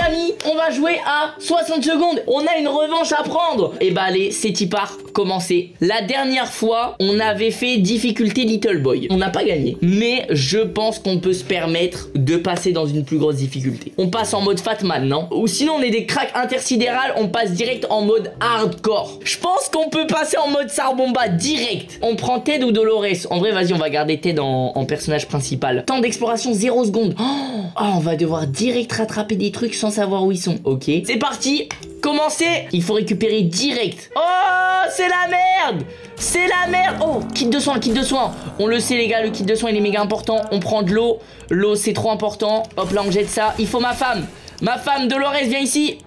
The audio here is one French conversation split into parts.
amis, on va jouer à 60 secondes. On a une revanche à prendre. Et bah allez, c'est Tipar, commencez. La dernière fois, on avait fait difficulté Little Boy. On n'a pas gagné. Mais je pense qu'on peut se permettre de passer dans une plus grosse difficulté. On passe en mode Fatman, non? Ou sinon on est des cracks intersidérales, on passe direct en mode hardcore. Je pense qu'on peut passer en mode Sarbomba direct. On prend Ted ou Dolores? En vrai, vas-y, on va garder Ted en personnage principal. Temps d'exploration 0 secondes. Oh, on va devoir direct rattraper des trucs sans savoir où ils sont. Ok, c'est parti. Commencez. Il faut récupérer direct. Oh, c'est la merde. C'est la merde. Oh, kit de soin, kit de soin. On le sait les gars, le kit de soin il est méga important. On prend de l'eau. L'eau c'est trop important. Hop là on jette ça. Il faut ma femme. Ma femme Dolores, viens ici.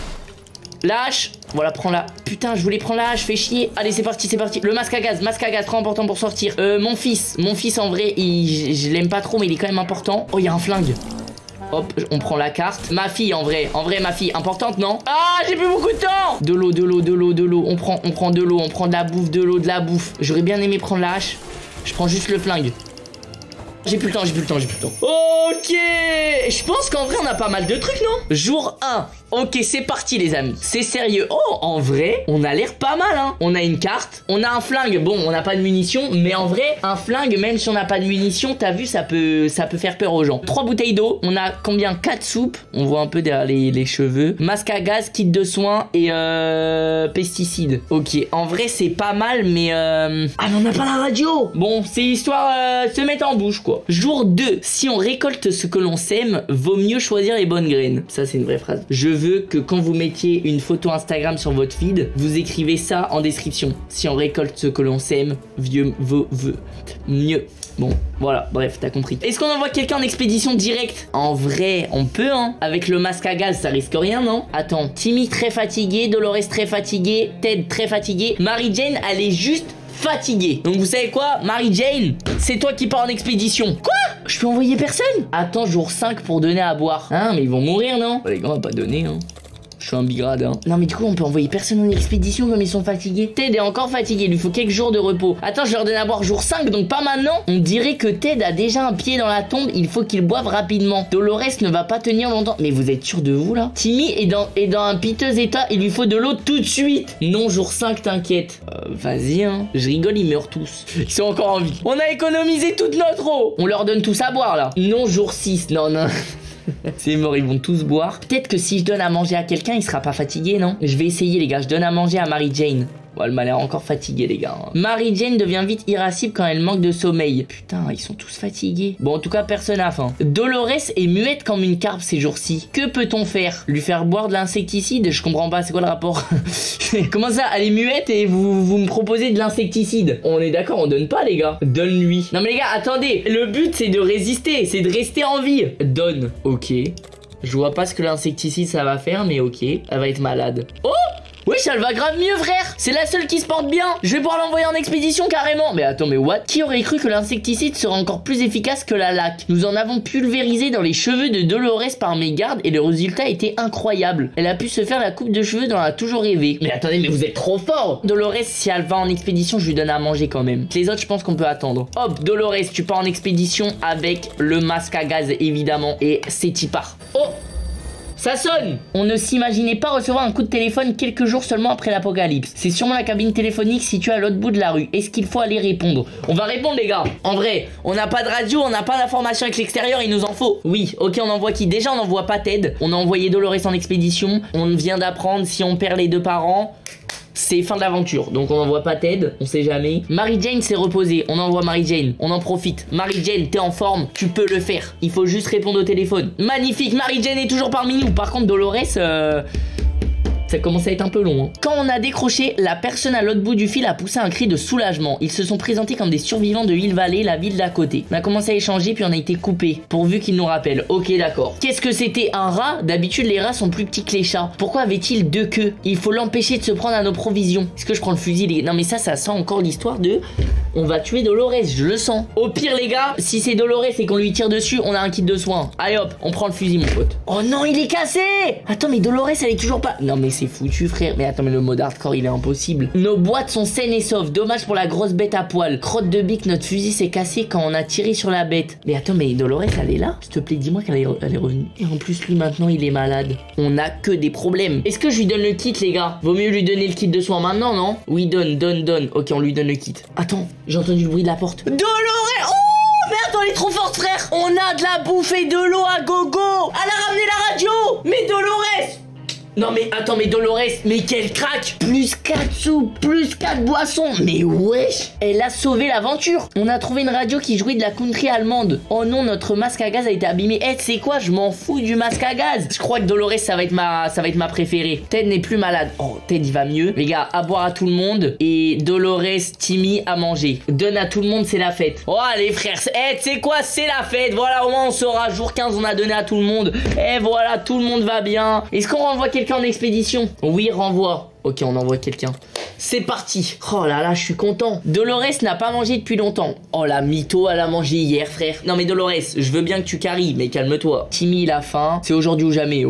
La hache. Voilà, prends-la. Putain, je voulais prendre la hache, fais chier. Allez, c'est parti, c'est parti. Le masque à gaz, trop important pour sortir. Mon fils en vrai, je l'aime pas trop, mais il est quand même important. Oh, il y a un flingue. Hop, on prend la carte. Ma fille, en vrai, ma fille, importante, non? Ah, j'ai plus beaucoup de temps. De l'eau, de l'eau, de l'eau, de l'eau. On prend de l'eau, on prend de la bouffe, de l'eau, de la bouffe. J'aurais bien aimé prendre la hache. Je prends juste le flingue. J'ai plus le temps, j'ai plus le temps, j'ai plus le temps. Ok, je pense qu'en vrai on a pas mal de trucs, non? Jour 1. Ok, c'est parti les amis. C'est sérieux. Oh, en vrai, on a l'air pas mal, hein. On a une carte, on a un flingue. Bon, on n'a pas de munitions, mais en vrai, un flingue, même si on n'a pas de munitions, t'as vu, ça peut faire peur aux gens. 3 bouteilles d'eau. On a combien? 4 soupes. On voit un peu derrière les cheveux. Masque à gaz, kit de soins et pesticides. Ok, en vrai, c'est pas mal, mais ah, mais on n'a pas la radio. Bon, c'est histoire se mettre en bouche, quoi. Jour 2. Si on récolte ce que l'on sème, vaut mieux choisir les bonnes graines. Ça, c'est une vraie phrase. Je veux que quand vous mettiez une photo Instagram sur votre feed, vous écrivez ça en description. Si on récolte ce que l'on sème, mieux. Bon, voilà, bref, t'as compris. Est-ce qu'on envoie quelqu'un en expédition directe? En vrai, on peut, hein. Avec le masque à gaz, ça risque rien, non? Attends, Timmy très fatigué, Dolores très fatigué, Ted très fatigué. Mary Jane, elle est juste fatiguée. Donc vous savez quoi, Mary Jane, c'est toi qui pars en expédition. Quoi? Je peux envoyer personne? Attends, jour 5 pour donner à boire. Hein, mais ils vont mourir, non? Les gars, on va pas donner, hein. Je suis un bigrade, hein. Non mais du coup on peut envoyer personne en expédition comme ils sont fatigués. Ted est encore fatigué, il lui faut quelques jours de repos. Attends, je leur donne à boire jour 5, donc pas maintenant. On dirait que Ted a déjà un pied dans la tombe, il faut qu'il boive rapidement. Dolores ne va pas tenir longtemps. Mais vous êtes sûr de vous là? Timmy est dans un piteux état, il lui faut de l'eau tout de suite. Non, jour 5, t'inquiète. Vas-y, hein. Je rigole, ils meurent tous. Ils sont encore en vie. On a économisé toute notre eau. On leur donne tous à boire là. Non, jour 6, non. C'est mort, ils vont tous boire. Peut-être que si je donne à manger à quelqu'un, il sera pas fatigué, non? Je vais essayer les gars, je donne à manger à Mary Jane. Bon, elle m'a l'air encore fatiguée les gars. Mary Jane devient vite irascible quand elle manque de sommeil. Putain, ils sont tous fatigués. Bon, en tout cas, personne n'a faim. Dolores est muette comme une carpe ces jours-ci. Que peut-on faire? Lui faire boire de l'insecticide? Je comprends pas, c'est quoi le rapport? Comment ça? Elle est muette et vous me proposez de l'insecticide? On est d'accord, on donne pas les gars. Donne-lui. Non mais les gars, attendez. Le but c'est de résister, c'est de rester en vie. Donne. Ok. Je vois pas ce que l'insecticide ça va faire, mais ok. Elle va être malade. Oh! Wesh, elle va grave mieux, frère. C'est la seule qui se porte bien. Je vais pouvoir l'envoyer en expédition carrément. Mais attends, mais what? Qui aurait cru que l'insecticide serait encore plus efficace que la laque? Nous en avons pulvérisé dans les cheveux de Dolores par mégarde et le résultat était incroyable. Elle a pu se faire la coupe de cheveux dont elle a toujours rêvé. Mais attendez, mais vous êtes trop fort. Dolores, si elle va en expédition, je lui donne à manger quand même. Les autres, je pense qu'on peut attendre. Hop, Dolores, tu pars en expédition avec le masque à gaz, évidemment. Et c'est Tipar. Oh! Ça sonne! On ne s'imaginait pas recevoir un coup de téléphone quelques jours seulement après l'apocalypse. C'est sûrement la cabine téléphonique située à l'autre bout de la rue. Est-ce qu'il faut aller répondre? On va répondre les gars. En vrai, on n'a pas de radio, on n'a pas d'information avec l'extérieur, il nous en faut. Oui, ok, on envoie qui? Déjà on n'envoie pas Ted. On a envoyé Dolores en expédition. On vient d'apprendre si on perd les 2 parents, c'est fin de l'aventure, donc on n'envoie pas Ted, on sait jamais. Mary Jane s'est reposée, on envoie Mary Jane, on en profite. Mary Jane, t'es en forme, tu peux le faire. Il faut juste répondre au téléphone. Magnifique, Mary Jane est toujours parmi nous. Par contre, Dolores, ça commence à être un peu long, hein. Quand on a décroché, la personne à l'autre bout du fil a poussé un cri de soulagement. Ils se sont présentés comme des survivants de Hill Valley, la ville d'à côté. On a commencé à échanger puis on a été coupé, pourvu qu'ils nous rappellent. Ok, d'accord. Qu'est-ce que c'était? Un rat? D'habitude les rats sont plus petits que les chats. Pourquoi avait-il 2 queues? Il faut l'empêcher de se prendre à nos provisions. Est-ce que je prends le fusil les... Non mais ça sent encore l'histoire de On va tuer Dolores, je le sens. Au pire les gars, si c'est Dolores et qu'on lui tire dessus, on a un kit de soins. Allez hop, on prend le fusil mon pote. Oh non, il est cassé. Attends, mais Dolores elle est toujours pas... Non mais c'est foutu frère. Mais attends, mais le mode hardcore il est impossible. Nos boîtes sont saines et sauves. Dommage pour la grosse bête à poil. Crotte de bique, notre fusil s'est cassé quand on a tiré sur la bête. Mais attends, mais Dolores elle est là? S'il te plaît, dis-moi qu'elle est revenue. Et en plus lui maintenant il est malade. On a que des problèmes. Est-ce que je lui donne le kit les gars? Vaut mieux lui donner le kit de soins maintenant, non? Oui, donne. Ok, on lui donne le kit. Attends, j'ai entendu le bruit de la porte. Dolores! Oh merde, elle est trop forte frère. On a de la bouffe et de l'eau à gogo. Elle a ramené la radio. Mais Dolores! Non mais attends, mais Dolores, mais quel crack! Plus 4 soupes, plus 4 boissons. Mais wesh, elle a sauvé l'aventure. On a trouvé une radio qui jouait de la country allemande. Oh non, notre masque à gaz a été abîmé. Eh, tu sais quoi, je m'en fous du masque à gaz. Je crois que Dolores ça va être ma préférée. Ted n'est plus malade. Oh, Ted il va mieux. Les gars, à boire à tout le monde. Et Dolores, Timmy à manger. Donne à tout le monde, c'est la fête. Oh allez frères, eh, tu sais quoi, c'est la fête. Voilà, au moins on saura, jour 15 on a donné à tout le monde. Et voilà, tout le monde va bien. Est-ce qu'on renvoie quelqu'un en expédition? Oui, renvoie. Ok, on envoie quelqu'un. C'est parti. Oh là là, je suis content. Dolores n'a pas mangé depuis longtemps. Oh la mytho, elle a mangé hier, frère. Non mais Dolores, je veux bien que tu caries, mais calme-toi. Timmy, il a faim. C'est aujourd'hui ou jamais.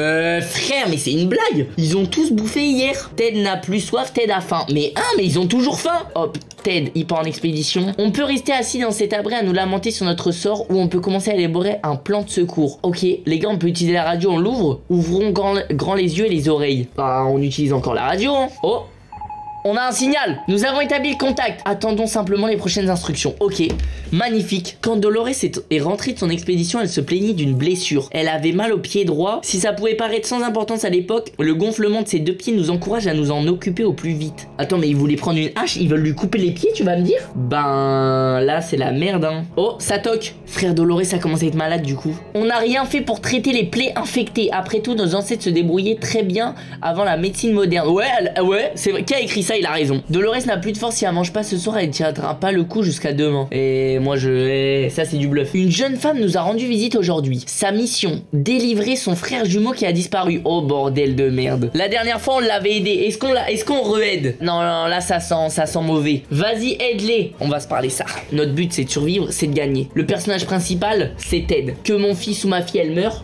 Frère, mais c'est une blague. Ils ont tous bouffé hier. Ted n'a plus soif, Ted a faim. Mais ils ont toujours faim. Hop, Ted, il part en expédition. On peut rester assis dans cet abri à nous lamenter sur notre sort, ou on peut commencer à élaborer un plan de secours. Ok, les gars, on peut utiliser la radio, on l'ouvre. Ouvrons grand les yeux et les oreilles. Bah, on utilise encore la radio, hein. Oh, on a un signal. Nous avons établi le contact. Attendons simplement les prochaines instructions. Ok, magnifique. Quand Dolores est rentrée de son expédition, elle se plaignait d'une blessure. Elle avait mal au pied droit. Si ça pouvait paraître sans importance à l'époque, le gonflement de ses deux pieds nous encourage à nous en occuper au plus vite. Attends, mais ils voulaient prendre une hache, ils veulent lui couper les pieds, tu vas me dire? Ben, là, c'est la merde, hein. Oh, ça toque. Frère Dolores a commencé à être malade, du coup. On n'a rien fait pour traiter les plaies infectées. Après tout, nos ancêtres se débrouillaient très bien avant la médecine moderne. Ouais, c'est vrai. Qui a écrit ça? Il a raison. Dolores n'a plus de force. Si elle mange pas ce soir, elle ne tiendra pas le coup jusqu'à demain. Et moi, ça, c'est du bluff. Une jeune femme nous a rendu visite aujourd'hui. Sa mission, délivrer son frère jumeau qui a disparu. Oh, bordel de merde. La dernière fois, on l'avait aidé. Est-ce qu'on re-aide? Non, là, ça sent mauvais. Vas-y, aide-les. On va se parler ça. Notre but, c'est de survivre, c'est de gagner. Le personnage principal, c'est Ted. Que mon fils ou ma fille, elle meure.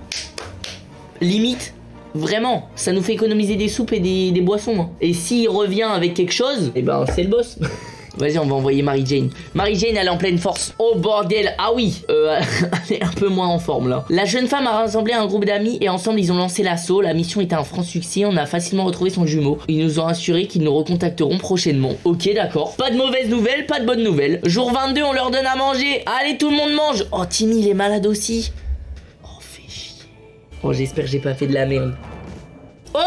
Limite. Vraiment, ça nous fait économiser des soupes et des boissons, hein. Et s'il revient avec quelque chose, eh ben c'est le boss. Vas-y, on va envoyer Mary Jane. Mary Jane, elle est en pleine force. Oh bordel, ah oui, elle est un peu moins en forme là. La jeune femme a rassemblé un groupe d'amis et ensemble ils ont lancé l'assaut. La mission était un franc succès, on a facilement retrouvé son jumeau. Ils nous ont assuré qu'ils nous recontacteront prochainement. Ok, d'accord. Pas de mauvaises nouvelles, pas de bonnes nouvelles. Jour 22, on leur donne à manger. Allez, tout le monde mange. Oh, Timmy, il est malade aussi. Oh, fais chier. Oh, j'espère que j'ai pas fait de la merde. Oh,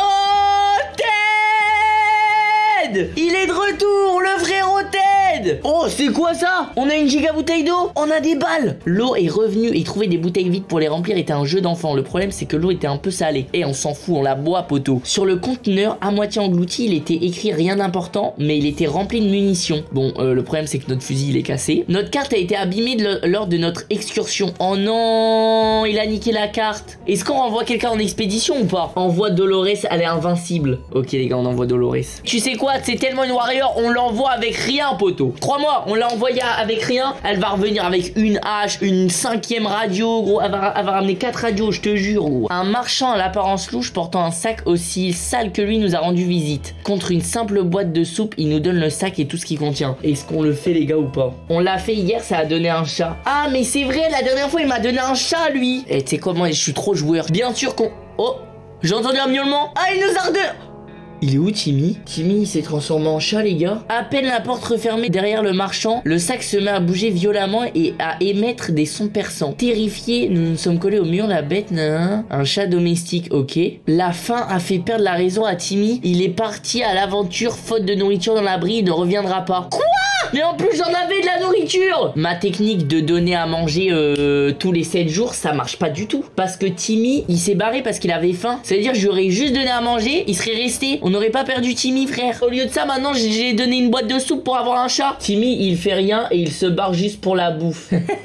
Ted! Il est de retour, le frérot Ted! Oh, c'est quoi ça? On a une giga bouteille d'eau? On a des balles! L'eau est revenue et trouver des bouteilles vides pour les remplir était un jeu d'enfant. Le problème, c'est que l'eau était un peu salée. Et on s'en fout, on la boit, poteau. Sur le conteneur, à moitié englouti, il était écrit rien d'important, mais il était rempli de munitions. Bon, le problème, c'est que notre fusil, il est cassé. Notre carte a été abîmée lors de notre excursion. Oh non, il a niqué la carte. Est-ce qu'on renvoie quelqu'un en expédition ou pas? Envoie Dolores, elle est invincible. Ok, les gars, on envoie Dolores. Tu sais quoi? C'est tellement une warrior, on l'envoie avec rien, poteau. Crois-moi, on l'a envoyé avec rien. Elle va revenir avec une hache, une 5e radio, gros. Elle va ramener 4 radios, je te jure, gros. Un marchand à l'apparence louche portant un sac aussi sale que lui nous a rendu visite. Contre une simple boîte de soupe, il nous donne le sac et tout ce qu'il contient. Est-ce qu'on le fait, les gars, ou pas? On l'a fait hier, ça a donné un chat. Ah, mais c'est vrai, la dernière fois, il m'a donné un chat, lui. Et tu sais quoi, moi, je suis trop joueur. Bien sûr qu'on... Oh, j'ai entendu un miaulement. Ah, il nous a redonné... Il est où Timmy? Timmy s'est transformé en chat, les gars. À peine la porte refermée derrière le marchand, le sac se met à bouger violemment et à émettre des sons perçants. Terrifiés, nous nous sommes collés au mur, la bête, un chat domestique, ok. La faim a fait perdre la raison à Timmy. Il est parti à l'aventure, faute de nourriture dans l'abri, il ne reviendra pas. Quoi? Mais en plus j'en avais de la nourriture. Ma technique de donner à manger tous les 7 jours, ça marche pas du tout. Parce que Timmy, il s'est barré parce qu'il avait faim. Ça veut dire que j'aurais juste donné à manger, il serait resté. On n'aurait pas perdu Timmy, frère. Au lieu de ça, maintenant j'ai donné une boîte de soupe pour avoir un chat. Timmy, il fait rien et il se barre juste pour la bouffe.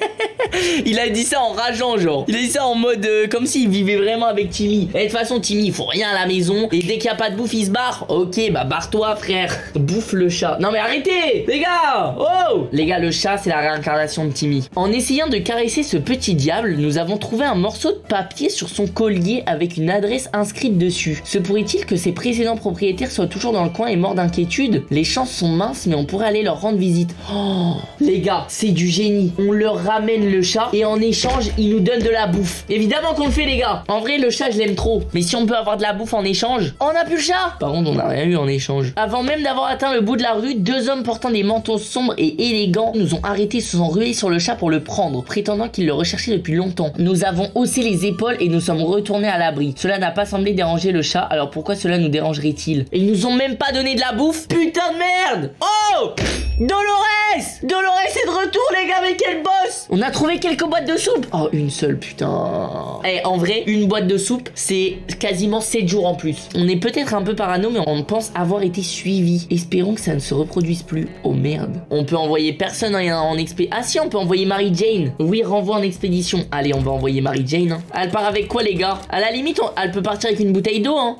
Il a dit ça en rageant, genre. Il a dit ça en mode comme s'il vivait vraiment avec Timmy. Et de toute façon, Timmy, il faut rien à la maison. Et dès qu'il n'y a pas de bouffe, il se barre. Ok, bah barre-toi, frère. Bouffe le chat. Non mais arrêtez, les gars. Oh, les gars, le chat, c'est la réincarnation de Timmy. En essayant de caresser ce petit diable, nous avons trouvé un morceau de papier sur son collier avec une adresse inscrite dessus. Se pourrait-il que ses précédents propriétaires soient toujours dans le coin et morts d'inquiétude? Les chances sont minces, mais on pourrait aller leur rendre visite. Oh, les gars, c'est du génie. On leur ramène le chat et en échange, ils nous donnent de la bouffe. Évidemment qu'on le fait, les gars. En vrai, le chat, je l'aime trop. Mais si on peut avoir de la bouffe en échange, on n'a plus le chat. Par contre, on n'a rien eu en échange. Avant même d'avoir atteint le bout de la rue, deux hommes portant des manteaux sombres et élégants nous ont arrêtés, se sont rués sur le chat pour le prendre, prétendant qu'ils le recherchaient depuis longtemps. Nous avons haussé les épaules et nous sommes retournés à l'abri. Cela n'a pas semblé déranger le chat, alors pourquoi cela nous dérangerait-il? Et ils nous ont même pas donné de la bouffe. Putain de merde. Oh, Dolores! Dolores est de retour, les gars, mais quel boss! On a trouvé quelques boîtes de soupe. Oh, une seule, putain. Eh, en vrai, une boîte de soupe, c'est quasiment 7 jours en plus. On est peut-être un peu parano, mais on pense avoir été suivi. Espérons que ça ne se reproduise plus. Oh merde. On peut envoyer personne en expédition. Ah si, on peut envoyer Mary Jane. Oui, renvoi en expédition. Allez, on va envoyer Mary Jane. Hein. Elle part avec quoi, les gars? À la limite, elle peut partir avec une bouteille d'eau, hein.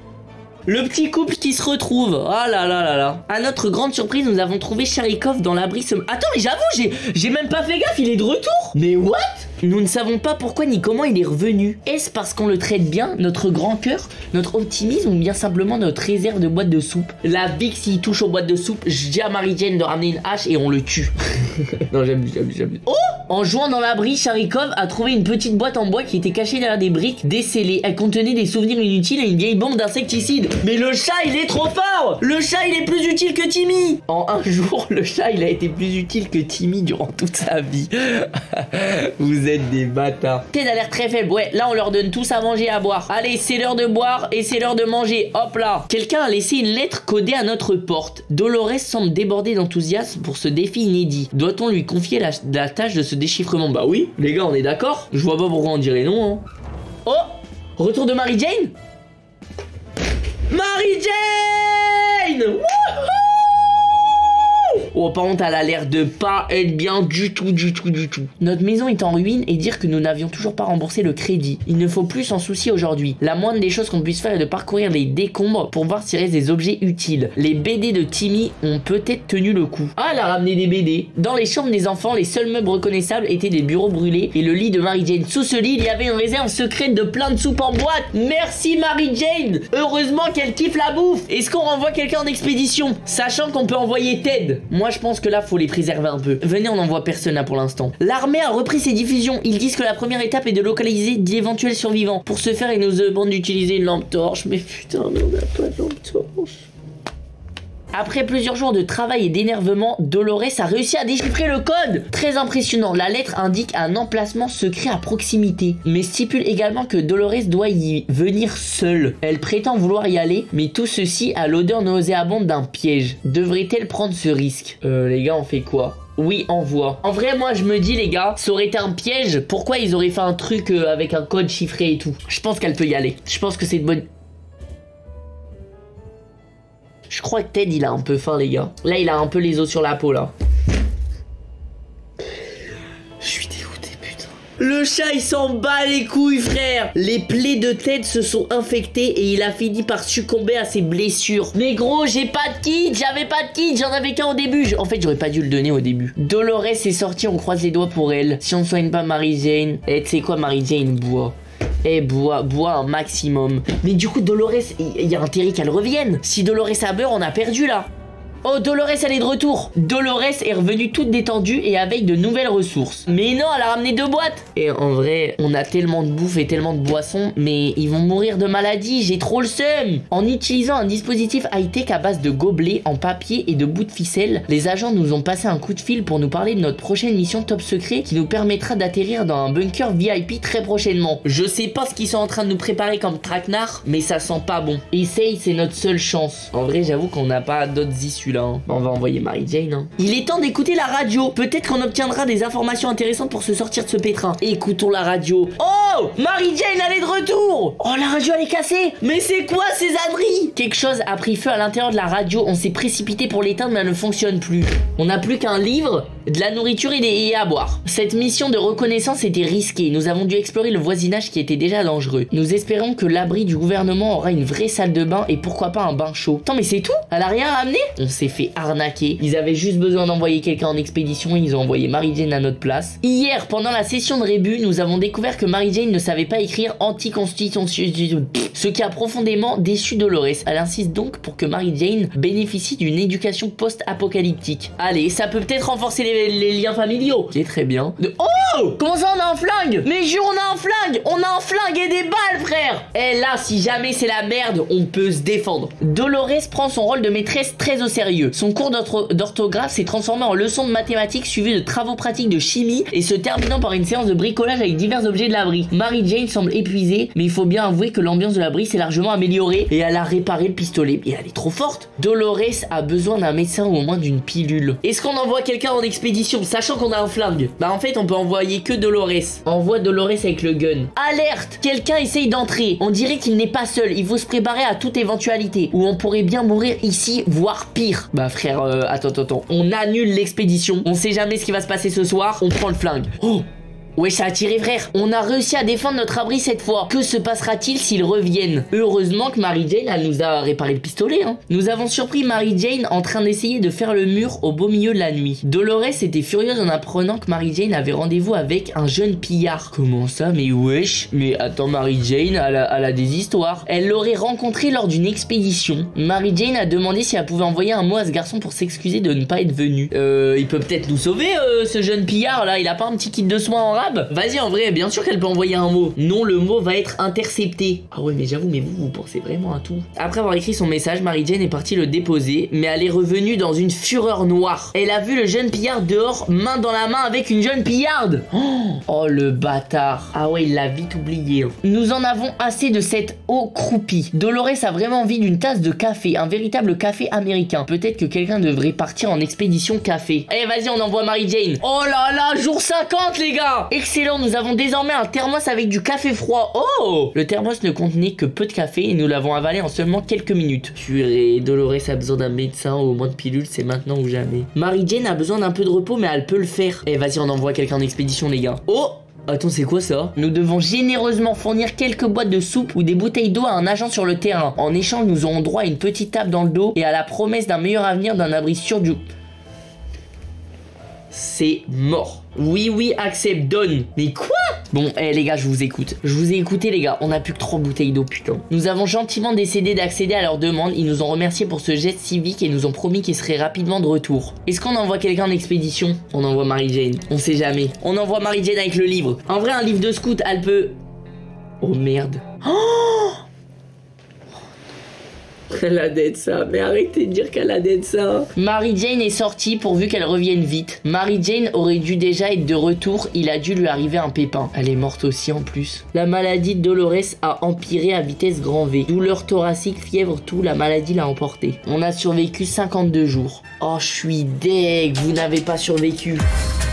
Le petit couple qui se retrouve. Ah là là là là. À notre grande surprise, nous avons trouvé Sharikov dans l'abri. Attends, mais j'avoue, j'ai même pas fait gaffe, il est de retour. Mais what? Nous ne savons pas pourquoi ni comment il est revenu. Est-ce parce qu'on le traite bien, notre grand cœur, notre optimisme, ou bien simplement notre réserve de boîtes de soupe? La Vic, s'il touche aux boîtes de soupe, je dis à Mary Jane de ramener une hache et on le tue. Non, j'abuse. Oh! En jouant dans l'abri, Sharikov a trouvé une petite boîte en bois qui était cachée derrière des briques décellées. Elle contenait des souvenirs inutiles et une vieille bombe d'insecticide. Mais le chat, il est trop fort! Le chat, il est plus utile que Timmy! En un jour, le chat, il a été plus utile que Timmy durant toute sa vie. Vous êtes des bâtards. Ted a l'air très faible. Ouais, là, on leur donne tous à manger et à boire. Allez, c'est l'heure de boire et c'est l'heure de manger. Hop là. Quelqu'un a laissé une lettre codée à notre porte. Dolores semble débordée d'enthousiasme pour ce défi inédit. Doit-on lui confier la tâche de ce déchiffrement? Bah oui, les gars, on est d'accord. Je vois pas pourquoi on dirait non. Hein. Oh! Retour de Mary Jane? Mary Jane! Wouhou! Oh, par contre, elle a l'air de pas être bien du tout. Notre maison est en ruine et dire que nous n'avions toujours pas remboursé le crédit. Il ne faut plus s'en soucier aujourd'hui. La moindre des choses qu'on puisse faire est de parcourir les décombres pour voir s'il reste des objets utiles. Les BD de Timmy ont peut-être tenu le coup. Ah, elle a ramené des BD. Dans les chambres des enfants, les seuls meubles reconnaissables étaient des bureaux brûlés et le lit de Mary Jane. Sous ce lit, il y avait une réserve secrète de plein de soupe en boîte. Merci Mary Jane. Heureusement qu'elle kiffe la bouffe. Est-ce qu'on renvoie quelqu'un en expédition, sachant qu'on peut envoyer Ted? Moi, je pense que là, faut les préserver un peu. Venez, on n'envoie personne là pour l'instant. L'armée a repris ses diffusions. Ils disent que la première étape est de localiser d'éventuels survivants. Pour ce faire, ils nous demandent d'utiliser une lampe torche. Mais putain, mais on n'a pas de lampe torche. Après plusieurs jours de travail et d'énervement, Dolores a réussi à déchiffrer le code. Très impressionnant, la lettre indique un emplacement secret à proximité, mais stipule également que Dolores doit y venir seule. Elle prétend vouloir y aller, mais tout ceci a l'odeur nauséabonde d'un piège. Devrait-elle prendre ce risque? Les gars, on fait quoi? Oui, envoie. En vrai, moi, je me dis, les gars, ça aurait été un piège. Pourquoi ils auraient fait un truc avec un code chiffré et tout? Je pense qu'elle peut y aller. Je pense que c'est une bonne... Je crois que Ted, il a un peu faim, les gars. Là, il a un peu les os sur la peau, là. Je suis dégoûté, putain. Le chat, il s'en bat les couilles, frère. Les plaies de Ted se sont infectées et il a fini par succomber à ses blessures. Mais gros, j'ai pas de kit. J'avais pas de kit. J'en avais qu'un au début. En fait, j'aurais pas dû le donner au début. Dolores est sortie, on croise les doigts pour elle. Si on ne soigne pas Mary Jane. Et tu sais quoi, Mary Jane boit. Eh, bois un maximum. Mais du coup, Dolores, il y a intérêt qu'elle revienne. Si Dolores a beurre, on a perdu là. Oh, Dolores, elle est de retour. Dolores est revenue toute détendue et avec de nouvelles ressources. Mais non, elle a ramené 2 boîtes. Et en vrai, on a tellement de bouffe et tellement de boissons, mais ils vont mourir de maladie, j'ai trop le seum. En utilisant un dispositif high-tech à base de gobelets en papier et de bouts de ficelle, les agents nous ont passé un coup de fil pour nous parler de notre prochaine mission top secret qui nous permettra d'atterrir dans un bunker VIP très prochainement. Je sais pas ce qu'ils sont en train de nous préparer comme traquenard, mais ça sent pas bon. Essaye, c'est notre seule chance. En vrai, j'avoue qu'on n'a pas d'autres issues. là. Hein. On va envoyer Mary Jane. Hein. Il est temps d'écouter la radio. Peut-être qu'on obtiendra des informations intéressantes pour se sortir de ce pétrin. Écoutons la radio. Oh, Mary Jane, elle est de retour. Oh, la radio, elle est cassée. Mais c'est quoi ces âneries? Quelque chose a pris feu à l'intérieur de la radio. On s'est précipité pour l'éteindre, mais elle ne fonctionne plus. On n'a plus qu'un livre, de la nourriture et à boire. Cette mission de reconnaissance était risquée. Nous avons dû explorer le voisinage qui était déjà dangereux. Nous espérons que l'abri du gouvernement aura une vraie salle de bain et pourquoi pas un bain chaud. Attends, mais c'est tout? Elle a rien ramené? On s'est fait arnaquer. Ils avaient juste besoin d'envoyer quelqu'un en expédition et ils ont envoyé Mary Jane à notre place. Hier, pendant la session de rébut, nous avons découvert que Mary Jane ne savait pas écrire anticonstitution, ce qui a profondément déçu Dolores. Elle insiste donc pour que Mary Jane bénéficie d'une éducation post-apocalyptique. Allez, ça peut peut-être renforcer les liens familiaux. Ok, très bien. Oh, comment ça on a un flingue? Mais jure, on a un flingue. On a un flingue et des balles, frère. Et là, si jamais c'est la merde, on peut se défendre. Dolores prend son rôle de maîtresse très au sérieux. Son cours d'orthographe s'est transformé en leçon de mathématiques suivie de travaux pratiques de chimie et se terminant par une séance de bricolage avec divers objets de l'abri. Mary Jane semble épuisée, mais il faut bien avouer que l'ambiance de l'abri s'est largement améliorée et elle a réparé le pistolet. Et elle est trop forte. Dolores a besoin d'un médecin ou au moins d'une pilule. Est-ce qu'on envoie quelqu'un en expédition, sachant qu'on a un flingue? Bah en fait, on peut envoyer que Dolores. Envoie Dolores avec le gun. Alerte! Quelqu'un essaye d'entrer. On dirait qu'il n'est pas seul. Il faut se préparer à toute éventualité. Ou on pourrait bien mourir ici, voire pire. Bah frère, attends. On annule l'expédition. On sait jamais ce qui va se passer ce soir. On prend le flingue. Oh! Ouais, ça a tiré, frère. On a réussi à défendre notre abri cette fois. Que se passera-t-il s'ils reviennent? Heureusement que Mary Jane, elle nous a réparé le pistolet, hein. Nous avons surpris Mary Jane en train d'essayer de faire le mur au beau milieu de la nuit. Dolores était furieuse en apprenant que Mary Jane avait rendez-vous avec un jeune pillard. Comment ça? Mais wesh. Mais attends, Mary Jane, elle a des histoires. Elle l'aurait rencontré lors d'une expédition. Mary Jane a demandé si elle pouvait envoyer un mot à ce garçon pour s'excuser de ne pas être venu. Il peut peut-être nous sauver, ce jeune pillard, là. Il a pas un petit kit de soins en rab? Vas-y, en vrai, bien sûr qu'elle peut envoyer un mot. Non, le mot va être intercepté. Ah ouais, mais j'avoue, mais vous pensez vraiment à tout. Après avoir écrit son message, Mary Jane est partie le déposer, mais elle est revenue dans une fureur noire. Elle a vu le jeune pillard dehors, main dans la main avec une jeune pillarde. Oh, le bâtard. Ah ouais, il l'a vite oublié. Nous en avons assez de cette eau croupie. Dolores a vraiment envie d'une tasse de café, un véritable café américain. Peut-être que quelqu'un devrait partir en expédition café. Eh, vas-y, on envoie Mary Jane. Oh là là, jour 50, les gars. Excellent, nous avons désormais un thermos avec du café froid. Oh! Le thermos ne contenait que peu de café et nous l'avons avalé en seulement quelques minutes. Purée, Dolores a besoin d'un médecin ou au moins de pilules, c'est maintenant ou jamais. Mary Jane a besoin d'un peu de repos, mais elle peut le faire. Eh, vas-y, on envoie quelqu'un en expédition, les gars. Oh! Attends, c'est quoi ça? Nous devons généreusement fournir quelques boîtes de soupe ou des bouteilles d'eau à un agent sur le terrain. En échange, nous aurons droit à une petite tape dans le dos et à la promesse d'un meilleur avenir, d'un abri sûr du... C'est mort. Oui, accepte, donne. Mais quoi? Bon, les gars, je vous écoute. Je vous ai écouté, les gars. On a plus que 3 bouteilles d'eau, putain. Nous avons gentiment décidé d'accéder à leur demande. Ils nous ont remercié pour ce geste civique et nous ont promis qu'ils seraient rapidement de retour. Est-ce qu'on envoie quelqu'un en expédition? On envoie Mary Jane. On sait jamais. On envoie Mary Jane avec le livre. En vrai, un livre de scout, elle peut... Oh, merde. Oh! Elle a dead ça, mais arrêtez de dire qu'elle a dead ça. Mary Jane est sortie pourvu qu'elle revienne vite. Mary Jane aurait dû déjà être de retour, il a dû lui arriver un pépin. Elle est morte aussi en plus. La maladie de Dolores a empiré à vitesse grand V. Douleur thoracique, fièvre, tout, la maladie l'a emporté. On a survécu 52 jours. Oh, je suis deg, vous n'avez pas survécu.